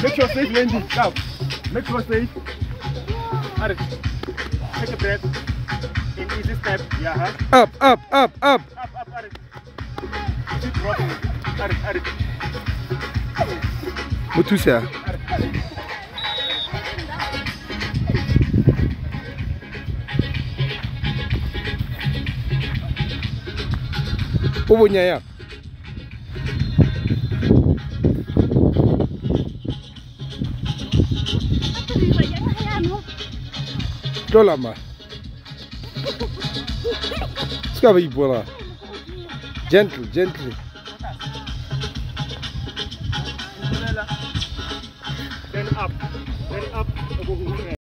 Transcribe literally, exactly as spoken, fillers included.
Make sure safe landing. Now. Make sure safe. Arif. Take a breath. In easy step. Yeah, huh? Up, up, up, up. Up, up, Arif. Easy drop. Arif, Arif. Mutusia. Ubunya ya. Dolama. Ska vi bola. Gentle, gently. Then up. Then up.